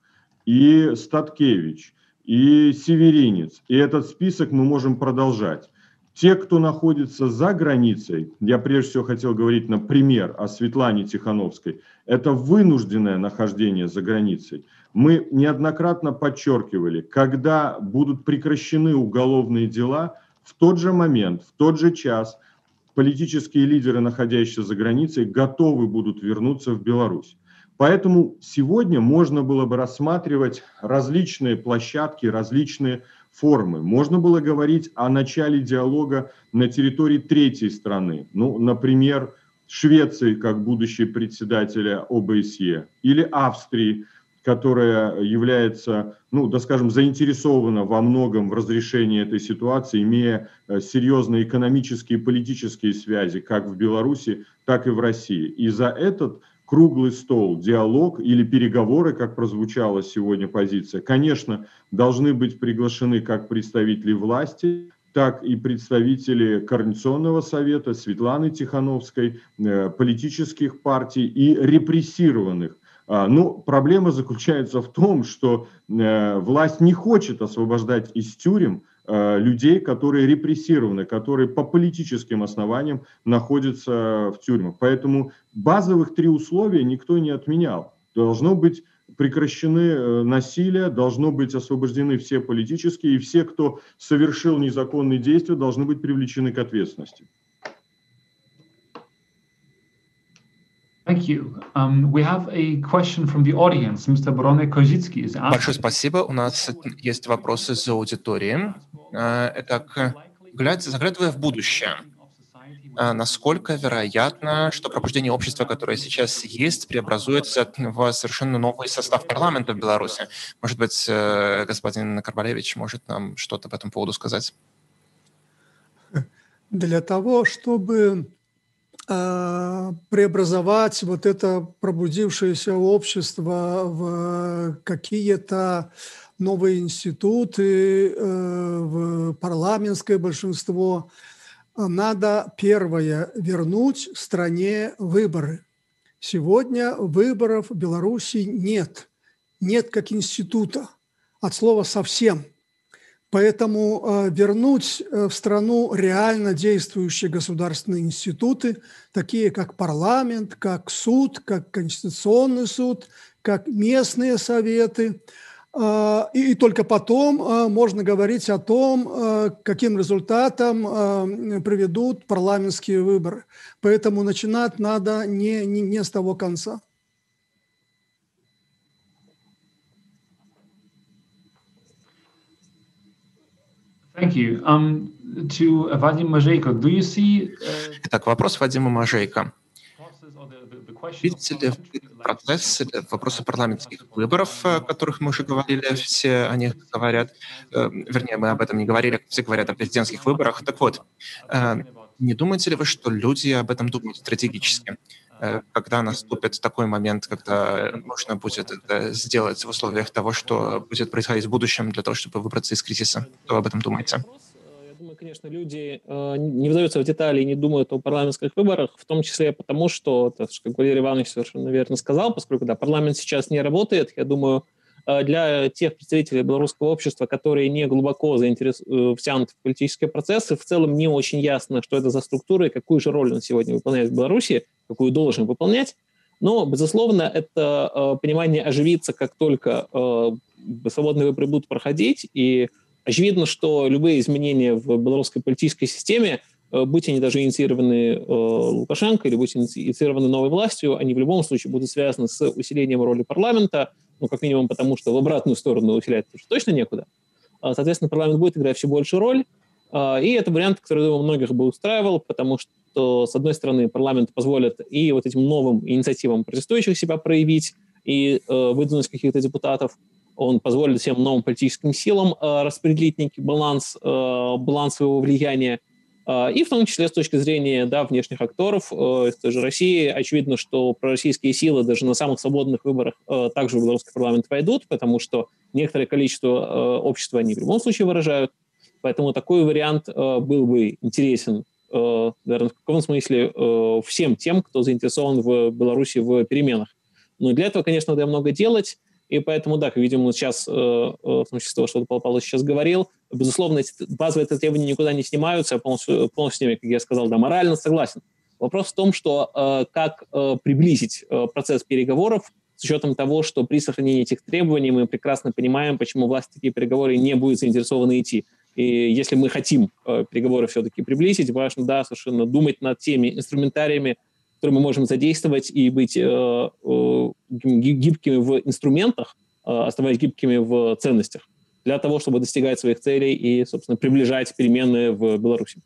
и Статкевич, и Северинец. И этот список мы можем продолжать. Те, кто находится за границей, я прежде всего хотел говорить, например, о Светлане Тихановской, это вынужденное нахождение за границей. Мы неоднократно подчеркивали, когда будут прекращены уголовные дела, в тот же момент, в тот же час политические лидеры, находящиеся за границей, готовы будут вернуться в Беларусь. Поэтому сегодня можно было бы рассматривать различные площадки, различные формы. Можно было говорить о начале диалога на территории третьей страны. Например, Швеции, как будущей председателя ОБСЕ, или Австрии, которая является, скажем, заинтересована во многом в разрешении этой ситуации, имея серьезные экономические и политические связи как в Беларуси, так и в России. И за этот круглый стол, диалог или переговоры, как прозвучала сегодня позиция, конечно, должны быть приглашены как представители власти, так и представители Координационного совета, Светланы Тихановской, политических партий и репрессированных. Но проблема заключается в том, что власть не хочет освобождать из тюрем людей, которые репрессированы, которые по политическим основаниям находятся в тюрьмах. Поэтому базовых 3 условия никто не отменял. Должно быть прекращены насилие, должно быть освобождены все политические, и все, кто совершил незаконные действия, должны быть привлечены к ответственности. Thank you. We have a question from the audience. Mr. Brone Kozicki is asking. Большое спасибо. У нас есть вопросы из аудитории. Итак, заглядывая в будущее, насколько вероятно, что пробуждение общества, которое сейчас есть, преобразуется в совершенно новый состав парламента в Беларуси? Может быть, господин Карбалевич может нам что-то по этому поводу сказать? Для того, чтобы преобразовать вот это пробудившееся общество в какие-то новые институты, в парламентское большинство, надо, первое, вернуть стране выборы. Сегодня выборов в Беларуси нет. Нет как института, от слова «совсем». Поэтому вернуть в страну реально действующие государственные институты, такие как парламент, как суд, как Конституционный суд, как местные советы. И только потом можно говорить о том, каким результатом приведут парламентские выборы. Поэтому начинать надо не с того конца. Thank you. To Vadim Mazejko, do you see? Итак, вопрос Вадима Мажейко. Видите ли процесс, вопросы парламентских выборов, о которых мы уже говорили, все о них говорят, вернее, мы об этом не говорили, все говорят о президентских выборах. Так вот, не думаете ли вы, что люди об этом думают стратегически? Когда наступит такой момент, когда нужно будет это сделать в условиях того, что будет происходить в будущем для того, чтобы выбраться из кризиса? Что вы об этом думаете? Я думаю, конечно, люди не вдаются в детали и не думают о парламентских выборах, в том числе потому, что, как Валерий Иванович совершенно верно сказал, поскольку парламент сейчас не работает, я думаю, для тех представителей белорусского общества, которые не глубоко втянуты в политические процессы, в целом не очень ясно, что это за структура и какую же роль он сегодня выполняет в Беларуси, какую должен выполнять. Но, безусловно, это понимание оживится, как только свободные выборы будут проходить. И очевидно, что любые изменения в белорусской политической системе, будь они даже инициированы Лукашенко или будь инициированы новой властью, они в любом случае будут связаны с усилением роли парламента, как минимум потому, что в обратную сторону усилять точно некуда. Соответственно, парламент будет играть все большую роль. И это вариант, который, думаю, многих бы устраивал, потому что, с одной стороны, парламент позволит и вот этим новым инициативам протестующих себя проявить, и выдвинуть каких-то депутатов. Он позволит всем новым политическим силам распределить некий баланс своего влияния. И в том числе с точки зрения внешних акторов из той же России, очевидно, что пророссийские силы даже на самых свободных выборах также в белорусский парламент войдут, потому что некоторое количество общества они в любом случае выражают. Поэтому такой вариант был бы интересен, наверное, в каком смысле всем тем, кто заинтересован в Беларуси в переменах. Но для этого, конечно, надо много делать. И поэтому, как видимо, сейчас, в том числе, что Павел Павлович сейчас говорил, безусловно, базовые требования никуда не снимаются, я полностью с ними, как я сказал, морально согласен. Вопрос в том, что как приблизить процесс переговоров с учетом того, что при сохранении этих требований мы прекрасно понимаем, почему власть в такие переговоры не будет заинтересована идти. И если мы хотим переговоры все-таки приблизить, важно, совершенно думать над теми инструментариями, которые мы можем задействовать и быть гибкими в инструментах, оставаясь гибкими в ценностях, для того, чтобы достигать своих целей и, собственно, приближать перемены в Беларуси.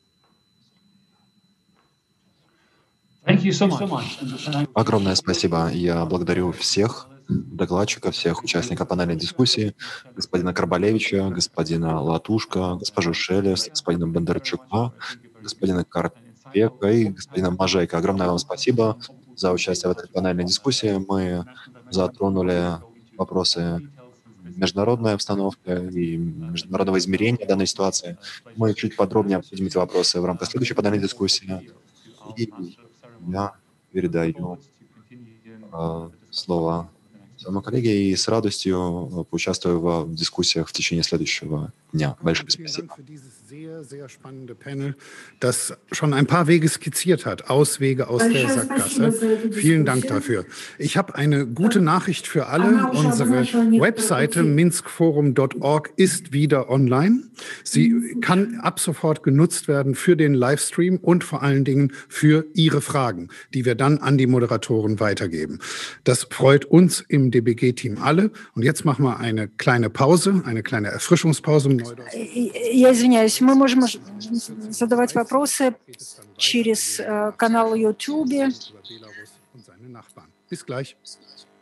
Огромное спасибо. Я благодарю всех докладчиков, всех участников панельной дискуссии, господина Карбалевича, господина Латушка, госпожу Шелест, господина Бондарчука, господина Карпека и господина Мажейко. Огромное вам спасибо за участие в этой панельной дискуссии. Мы затронули вопросы международная обстановка и международного измерения данной ситуации. Мы чуть подробнее обсудим эти вопросы в рамках следующей панельной дискуссии. И я передаю слово своему коллеге и с радостью поучаствую в дискуссиях в течение следующего дня. Большое спасибо. Sehr, sehr spannende Panel, das schon ein paar Wege skizziert hat, Auswege aus der Sackgasse. Vielen Dank dafür. Ich habe eine gute Nachricht für alle. Unsere Webseite minskforum.org ist wieder online. Sie kann ab sofort genutzt werden für den Livestream und vor allen Dingen für Ihre Fragen, die wir dann an die Moderatoren weitergeben. Das freut uns im DBG-Team alle. Und jetzt machen wir eine kleine Pause, eine kleine Erfrischungspause. Я извиняюсь, мы можем задавать вопросы через канал YouTube. Bis gleich.